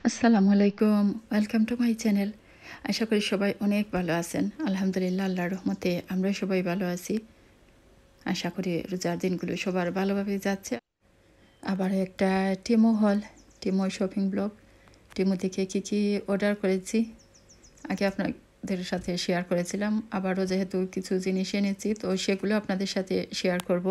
আসসালামু আলাইকুম। Welcome to my channel. আশা করি সবাই অনেক ভালো আছেন। আলহামদুলিল্লাহ আল্লাহর রহমতে আমরা সবাই ভালো আছি। আশা করি রোজার দিনগুলো সবার ভালোভাবে যাচ্ছে। আবার একটা টিমু হল, টিমু শপিং ব্লগ, টিমু থেকে কী অর্ডার করেছি আগে আপনাদের সাথে শেয়ার করেছিলাম। আবারও যেহেতু কিছু জিনিস এনেছি তো সেগুলো আপনাদের সাথে শেয়ার করব।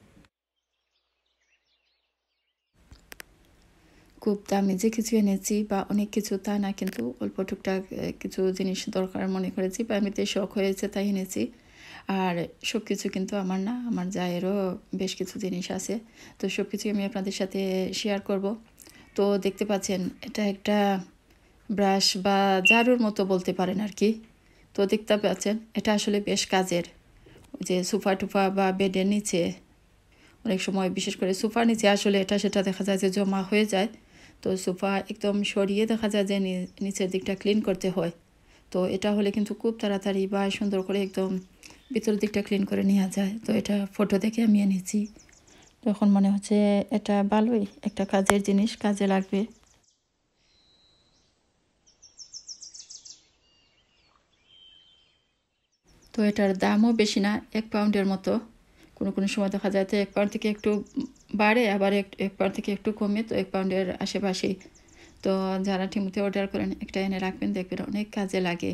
খুব দামি যে কিছু এনেছি বা অনেক কিছু তা না, কিন্তু অল্প টুকটাক কিছু জিনিস দরকার মনে করেছি বা এমনিতে শখ হয়েছে তাই এনেছি। আর সব কিছু কিন্তু আমার না, আমার জায়েরও বেশ কিছু জিনিস আছে। তো সব কিছুই আমি আপনাদের সাথে শেয়ার করব। তো দেখতে পাচ্ছেন এটা একটা ব্রাশ বা ঝাড়ুর মতো বলতে পারেন আর কি। তো দেখতে পাচ্ছেন এটা আসলে বেশ কাজের। যে সোফা টুফা বা বেডের নিচে অনেক সময়, বিশেষ করে সোফার নিচে আসলে এটা সেটা দেখা যায় যে জমা হয়ে যায়। তো সোফা একদম সরিয়ে দেখা যায় যে নিচের দিকটা ক্লিন করতে হয়। তো এটা হলে কিন্তু খুব তাড়াতাড়ি বা সুন্দর করে একদম ভিতরের দিকটা ক্লিন করে নেওয়া যায়। তো এটা ফটো দেখে আমি এনেছি। তখন মনে হচ্ছে এটা ভালোই একটা কাজের জিনিস, কাজে লাগবে। তো এটার দামও বেশি না, 1 পাউন্ডের মতো। কোনো কোনো সময় দেখা যায় তো 1 পাউন্ড থেকে একটু বাড়ে, আবার 1 পাউন্ড থেকে একটু কমে। তো 1 পাউন্ডের আশেপাশেই। তো যারা টিমুতে অর্ডার করেন একটা এনে রাখবেন, দেখবেন অনেক কাজে লাগে।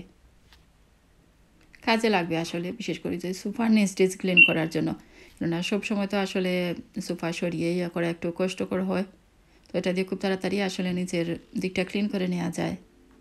কাজে লাগবে আসলে, বিশেষ করে যে সোফার নিচ টিচ ক্লিন করার জন্য। কেননা সবসময় তো আসলে সোফা সরিয়ে ইয়ে করা একটু কষ্টকর হয়। তো এটা দিয়ে খুব তাড়াতাড়ি আসলে নিচের দিকটা ক্লিন করে নেওয়া যায়।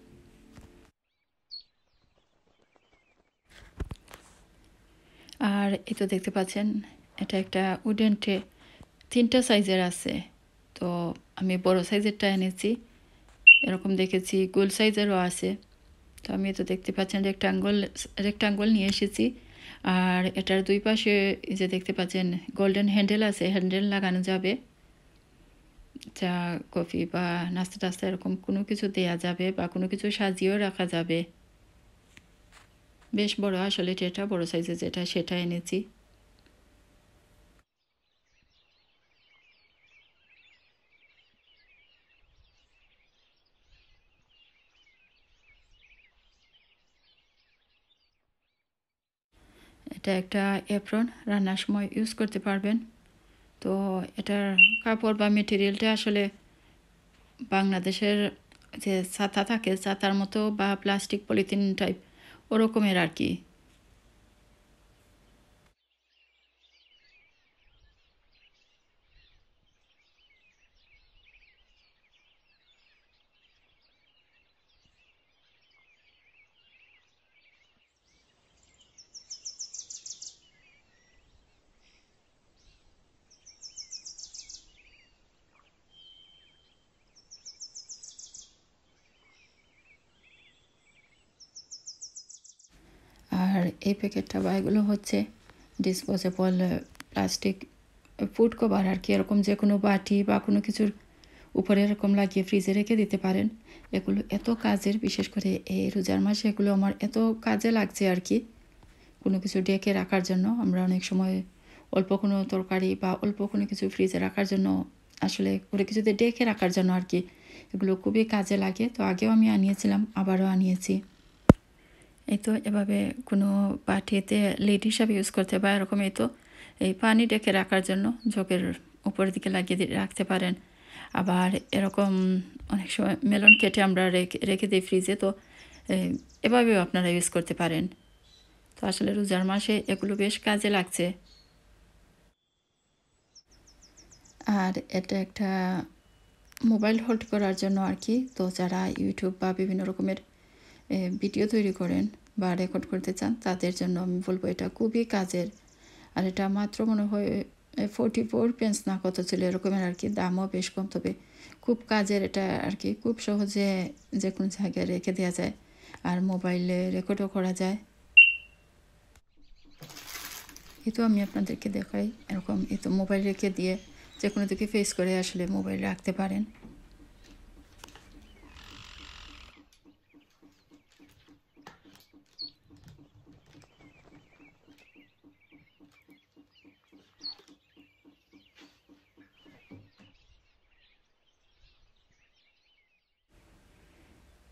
আর এই তো দেখতে পাচ্ছেন এটা একটা উডেন ট্রে, 3টা সাইজের আছে। তো আমি বড় সাইজেরটা এনেছি, এরকম দেখেছি গোল সাইজেরও আছে। তো আমি তো দেখতে পাচ্ছেন রেক্টাঙ্গল নিয়ে এসেছি। আর এটার দুই পাশে এই যে দেখতে পাচ্ছেন গোল্ডেন হ্যান্ডেল আছে, হ্যান্ডেল লাগানো যাবে। চা কফি বা নাস্তা টাস্তা এরকম কোনো কিছু দেয়া যাবে বা কোনো কিছু সাজিয়েও রাখা যাবে। বেশ বড় আসলে এটা, বড় সাইজের যেটা সেটা এনেছি। এটা একটা এপ্রন, রান্নার সময় ইউজ করতে পারবেন। তো এটার কাপড় বা মেটেরিয়ালটা আসলে বাংলাদেশের যে ছাতা থাকে ছাতার মতো বা প্লাস্টিক পলিথিন টাইপ ওরকমের আর কি। আর এই প্যাকেটটা বা এগুলো হচ্ছে ডিসপোজেবল প্লাস্টিক ফুড কভার আর কি। এরকম যে কোনো বাটি বা কোনো কিছুর উপরে এরকম লাগিয়ে ফ্রিজে রেখে দিতে পারেন। এগুলো এত কাজের, বিশেষ করে এই রোজার মাসে এগুলো আমার এত কাজে লাগছে আর কি। কোনো কিছু ডেকে রাখার জন্য আমরা অনেক সময় অল্প কোনো তরকারি বা অল্প কোনো কিছু ফ্রিজে রাখার জন্য, আসলে কোনো কিছুতে ডেকে রাখার জন্য আর কি, এগুলো খুবই কাজে লাগে। তো আগেও আমি আনিয়েছিলাম, আবারও আনিয়েছি। এই তো এভাবে কোনো বাটিতে লিড হিসাবে ইউজ করতে বা এরকম এই তো এই পানি ডেকে রাখার জন্য জগের উপরের দিকে লাগিয়ে রাখতে পারেন। আবার এরকম অনেক সময় মেলন কেটে আমরা রেখে রেখে দিই ফ্রিজে। তো এভাবেও আপনারা ইউজ করতে পারেন। তো আসলে রোজার মাসে এগুলো বেশ কাজে লাগছে। আর এটা একটা মোবাইল হোল্ড করার জন্য আর কি। তো যারা ইউটিউব বা বিভিন্ন রকমের ভিডিও তৈরি করেন বা রেকর্ড করতে চান তাদের জন্য আমি বলবো এটা খুবই কাজের। আর এটা মাত্র মনে হয় 44 পেন্স না কত ছিল এরকমের আর কি, দামও বেশ কম। তবে খুব কাজের এটা আর কি, খুব সহজে যে কোনো জায়গায় রেখে দেওয়া যায় আর মোবাইলে রেকর্ডও করা যায়। এই তো আমি আপনাদেরকে দেখাই এরকম, এই তো মোবাইল রেখে দিয়ে যে কোনো দিকে ফেস করে আসলে মোবাইল রাখতে পারেন।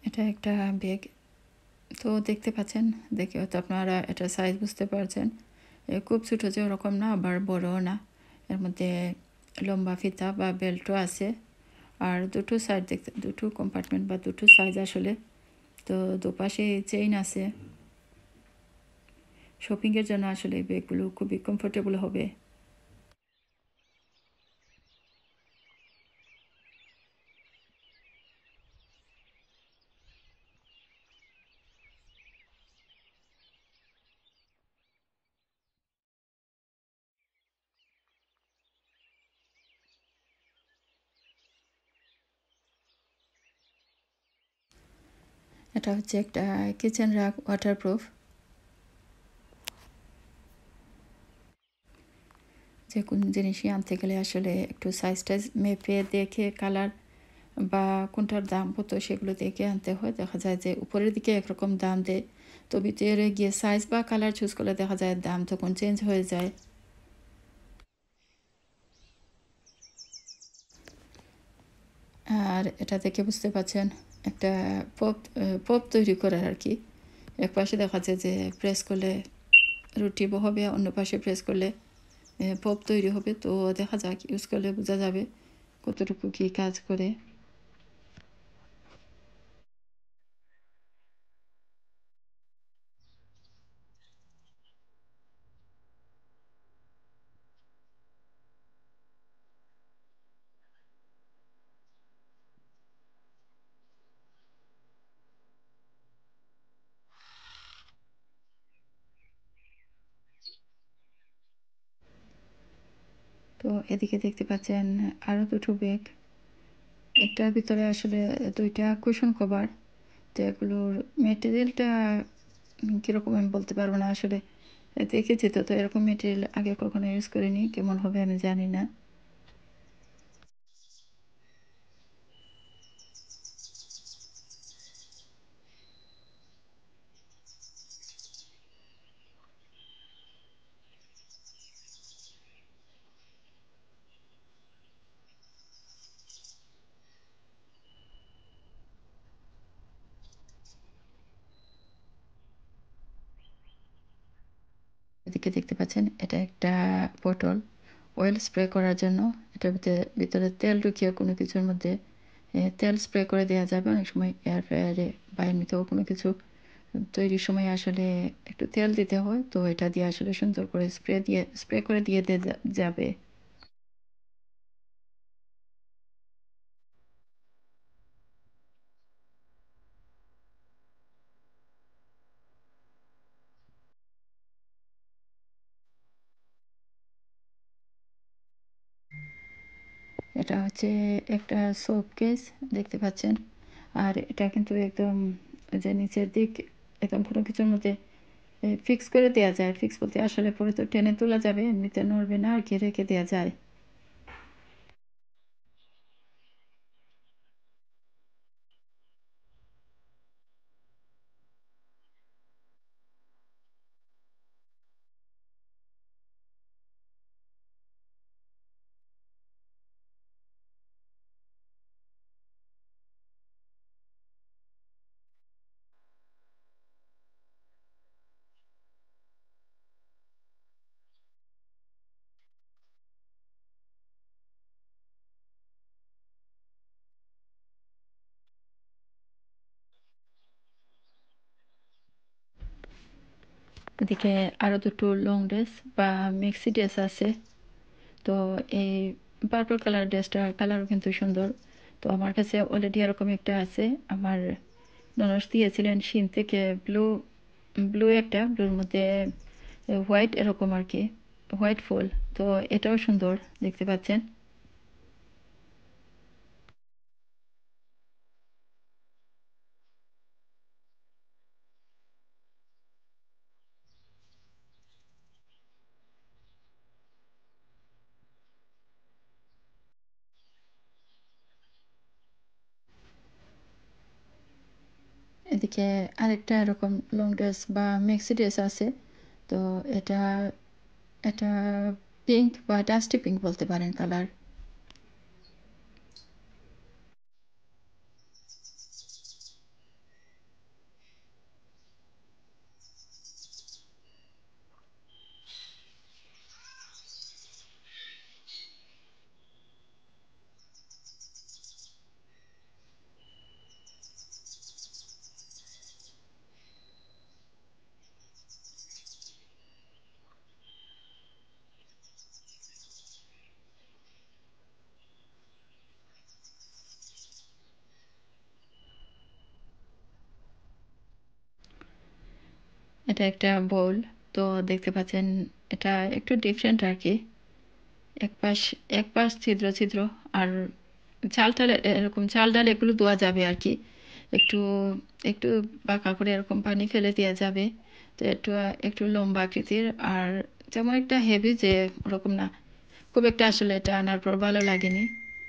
এটা একটা ব্যাগ। তো দেখতে পাচ্ছেন, দেখে হয়তো আপনারা এটার সাইজ বুঝতে পারছেন। খুব ছোটো যে ওরকম না, আবার বড়ও না। এর মধ্যে লম্বা ফিতা বা বেল্টও আছে। আর দুটো সাইড দেখতে, দুটো কম্পার্টমেন্ট বা দুটো সাইজ আসলে। তো দুপাশে চেইন আছে। শপিংয়ের জন্য আসলে এই ব্যাগগুলো খুবই কমফোর্টেবল হবে। এটা হচ্ছে একটা কিচেন রাগ, ওয়াটারপ্রুফ। যে কোন জিনিসই আনতে গেলে আসলে একটু সাইজ টাইজ মেপে দেখে, কালার বা কোনটার দাম কত সেগুলো দেখে আনতে হয়। দেখা যায় যে উপরের দিকে একরকম দাম দেয়, তো ভিতরে গিয়ে সাইজ বা কালার চুজ করলে দেখা যায় দাম তখন চেঞ্জ হয়ে যায়। আর এটা দেখে বুঝতে পারছেন একটা পপ, পপ তৈরি করার আর কি। এক পাশে দেখা যায় যে প্রেস করলে রুটি হবে, অন্য পাশে প্রেস করলে পপ তৈরি হবে। তো দেখা যাক, ইউজ করলে বোঝা যাবে কতটুকু কী কাজ করে। তো এদিকে দেখতে পাচ্ছেন আরও দুটো ব্যাগ। একটার ভিতরে আসলে দুইটা কুশন কভার। তো এগুলোর মেটেরিয়ালটা কীরকম আমি বলতে পারবো না আসলে। দেখেছি তো, তো এরকম মেটেরিয়াল আগে কখনো ইউজ করিনি, কেমন হবে আমি জানি না। এদিকে দেখতে পাচ্ছেন এটা একটা বোতল, অয়েল স্প্রে করার জন্য। এটার ভিতরে তেল ঢুকিয়ে কোনো কিছুর মধ্যে তেল স্প্রে করে দেওয়া যাবে। অনেক সময় এয়ার ফ্রায়ারে বা এমনিতেও কোনো কিছু তৈরির সময় আসলে একটু তেল দিতে হয়, তো এটা দিয়ে আসলে সুন্দর করে স্প্রে করে দিয়ে যাবে। এটা হচ্ছে একটা সোপ কেস, দেখতে পাচ্ছেন। আর এটা কিন্তু একদম যে নিচের দিক একদম কোনো কিছুর মধ্যে ফিক্স করে দেওয়া যায়। ফিক্স বলতে আসলে পরে তো টেনে তোলা যাবে, এমনিতে নড়বে না, আর কি রেখে দেওয়া যায়। এদিকে আরও দুটো লং ড্রেস বা মেক্সি ড্রেস আছে। তো এই পার্পল কালার ড্রেসটার কালারও কিন্তু সুন্দর। তো আমার কাছে অলরেডি এরকম একটা আছে। আমার ননস দিয়েছিলেন শিন থেকে, ব্লু, ব্লু একটা, ব্লুর মধ্যে হোয়াইট এরকম আর কি, হোয়াইট ফুল। তো এটাও সুন্দর, দেখতে পাচ্ছেন। এদিকে আরেকটা এরকম লং ড্রেস বা মেক্সি ড্রেস আছে। তো এটা এটা পিঙ্ক বা ডাস্টি পিঙ্ক বলতে পারেন কালার। এটা একটা বোল। তো দেখতে পাচ্ছেন এটা একটু ডিফারেন্ট আর কি। এক পাশ এক পাশ ছিদ্র ছিদ্র। আর চাল টাল এরকম চাল ডাল এগুলো দেওয়া যাবে আর কি। একটু একটু বাঁকা করে এরকম পানি ফেলে দেওয়া যাবে। তো একটু একটু লম্বা আকৃতির। আর তেমন একটা হেভি যে ওরকম না, খুব একটা আসলে এটা আনার পর ভালো লাগেনি।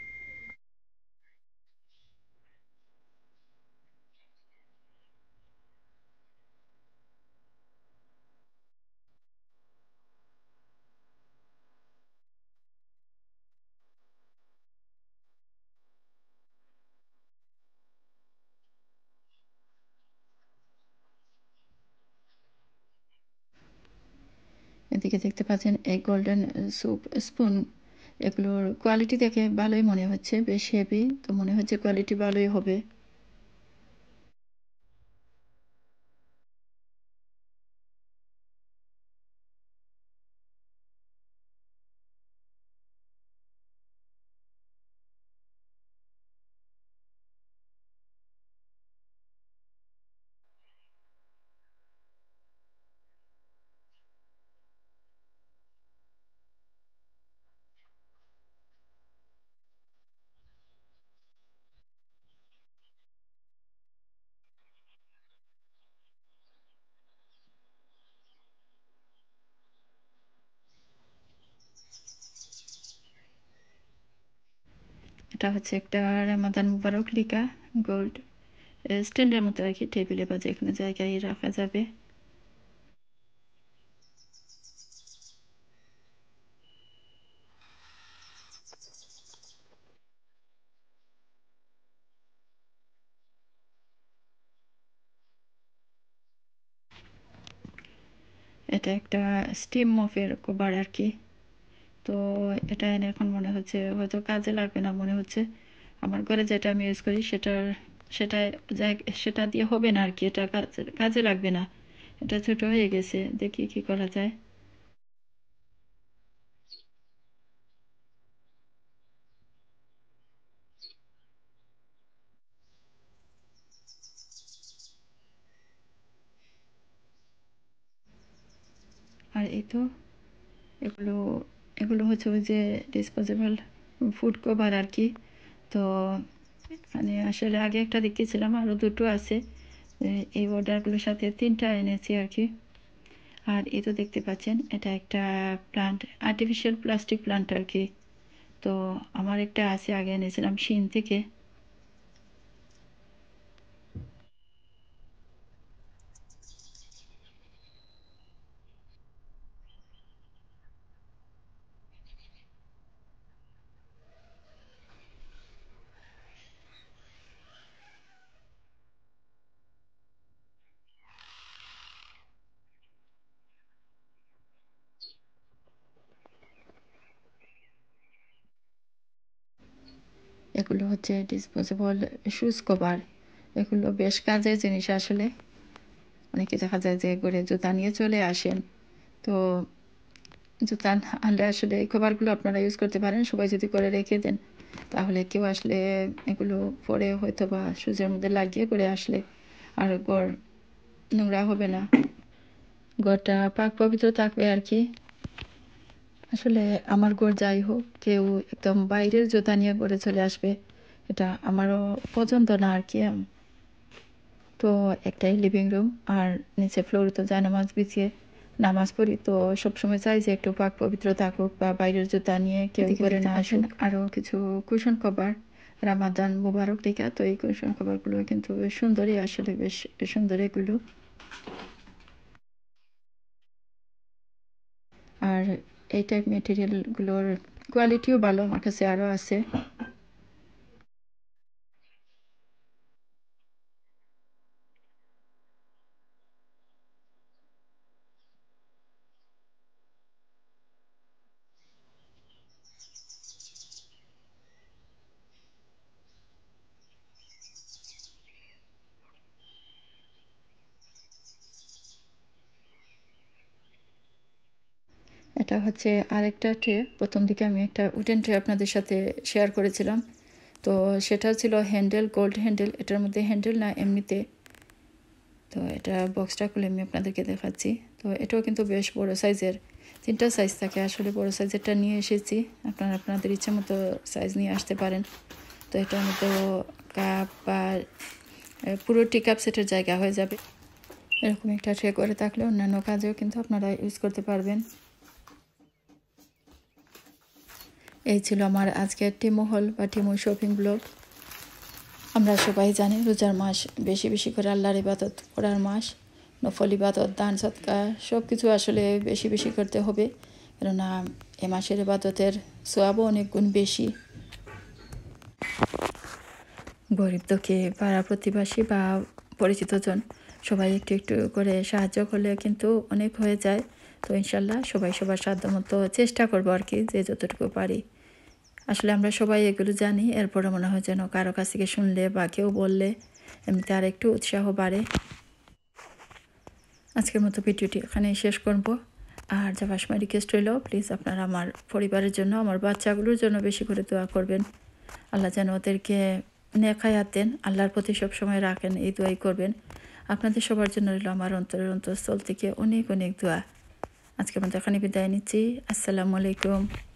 এদিকে দেখতে পাচ্ছেন এই গোল্ডেন স্যুপ স্পুন, এগুলোর কোয়ালিটি দেখে ভালোই মনে হচ্ছে, বেশ হেভি, তো মনে হচ্ছে কোয়ালিটি ভালোই হবে। এটা হচ্ছে একটা রামাদান মুবারক লিকা গোল্ড স্ট্যান্ডের মতো আর কি, টেবিলে বা যে কোনো জায়গায় রাখা যাবে। এটা একটা স্টিম মফের কভার আর কি। তো এটা এনে এখন মনে হচ্ছে হয়তো কাজে লাগবে না মনে হচ্ছে। আমার ঘরে যেটা আমি ইউজ করি সেটা সেটা দিয়ে হবে না আর কি, এটা কাজে লাগবে না। এটা ছোট হয়ে গেছে, দেখি কি করা যায়। আর এই তো এগুলো এগুলো হচ্ছে ওই যে ডিসপোজেবল ফুড কভার আর কি। তো মানে আসলে আগে একটা দেখেছিলাম, আরও দুটো আছে। এই অর্ডারগুলোর সাথে তিনটা এনেছি আর কি। আর এই তো দেখতে পাচ্ছেন এটা একটা প্লান্ট, আর্টিফিশিয়াল প্লাস্টিক প্লান্ট আর কি। তো আমার একটা আছে, আগে এনেছিলাম শিন থেকে। এগুলো হচ্ছে ডিসপোজেবল শুজ কভার। এগুলো বেশ কাজের জিনিস আসলে। অনেকে দেখা যায় যে করে জুতা নিয়ে চলে আসেন। তো জুতা আনলে আসলে এই কভারগুলো আপনারা ইউজ করতে পারেন, সবাই যদি করে রেখে দেন তাহলে কেউ আসলে এগুলো পরে হয়তো বা শুজের মধ্যে লাগিয়ে করে আসলে আর ঘর নোংরা হবে না, ঘরটা পাক পবিত্র থাকবে আর কি। আসলে আমার ঘর যাই হোক, কেউ একদম বাইরের জুতা নিয়ে ঘরে চলে আসবে, এটা আমারও পছন্দ না আর কি। তো একটাই লিভিং রুম, আর নিচে ফ্লোরে তো জায়নামাজ বিছিয়ে নামাজ পড়ি, তো সবসময় চাই যে একটু পাক পবিত্র থাকুক বা বাইরের জুতা নিয়ে কেউ করে না আসুক। আরও কিছু কুশন কভার, রামাদান মুবারক লেখা, তো এই কুশন কভারগুলো কিন্তু বেশ সুন্দরই, আসলে বেশ সুন্দর এগুলো। আর এই টাইপ মেটেরিয়ালগুলোর কোয়ালিটিও ভালো, আমার কাছে আরও আছে। এটা হচ্ছে আরেকটা ট্রে। প্রথম দিকে আমি একটা উডেন ট্রে আপনাদের সাথে শেয়ার করেছিলাম। তো সেটা ছিল হ্যান্ডেল, গোল্ড হ্যান্ডেল। এটার মধ্যে হ্যান্ডেল না, এমনিতে তো এটা বক্সটা খুলে আমি আপনাদেরকে দেখাচ্ছি। তো এটাও কিন্তু বেশ বড় সাইজের, 3টা সাইজ থাকে আসলে, বড় সাইজেরটা নিয়ে এসেছি। আপনারা আপনাদের ইচ্ছা মতো সাইজ নিয়ে আসতে পারেন। তো এটার মধ্যে কাপ বা পুরো টি কাপ সেটের জায়গা হয়ে যাবে। এরকম একটা ট্রে করে থাকলে অন্যান্য কাজেও কিন্তু আপনারা ইউজ করতে পারবেন। এই ছিল আমার আজকের টিমু হল বা টিমু শপিং ব্লগ। আমরা সবাই জানি রোজার মাস বেশি বেশি করে আল্লাহর ইবাদত করার মাস, নফল ইবাদত, দান সদকা সব কিছু আসলে বেশি বেশি করতে হবে, কেননা এ মাসের ইবাদতের সওয়াবও অনেক গুণ বেশি। গরিব দুঃখী পাড়া প্রতিবেশী বা পরিচিতজন সবাই একটু একটু করে সাহায্য করলে কিন্তু অনেক হয়ে যায়। তো ইনশাল্লাহ সবাই সবার সাধ্যমতো চেষ্টা করবো আর কি, যে যতটুকু পারি। আসলে আমরা সবাই এগুলো জানি, এরপরে মনে হয় যেন কারো কাছ থেকে শুনলে বা কেউ বললে এমনিতে আর একটু উৎসাহ বাড়ে। আজকের মতো ভিডিওটি এখানেই শেষ করব। আর যাওয়ার সময় রিকোয়েস্ট রইল, প্লিজ আপনারা আমার পরিবারের জন্য, আমার বাচ্চাগুলোর জন্য বেশি করে দোয়া করবেন। আল্লাহ যেন ওদেরকে নেক হায়াত দেন, আল্লাহর প্রতি সবসময় রাখেন, এই দোয়াই করবেন। আপনাদের সবার জন্য রইল আমার অন্তরের অন্তঃস্থল থেকে অনেক অনেক দোয়া। আজকের মতো এখানে বিদায় নিচ্ছি। আসসালামু আলাইকুম।